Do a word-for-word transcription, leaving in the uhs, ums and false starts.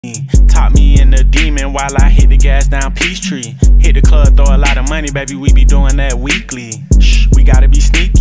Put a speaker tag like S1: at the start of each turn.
S1: Taught me in the demon while I hit the gas down Peachtree. Hit the club, throw a lot of money, baby, we be doing that weekly. Shh, we gotta be sneaky.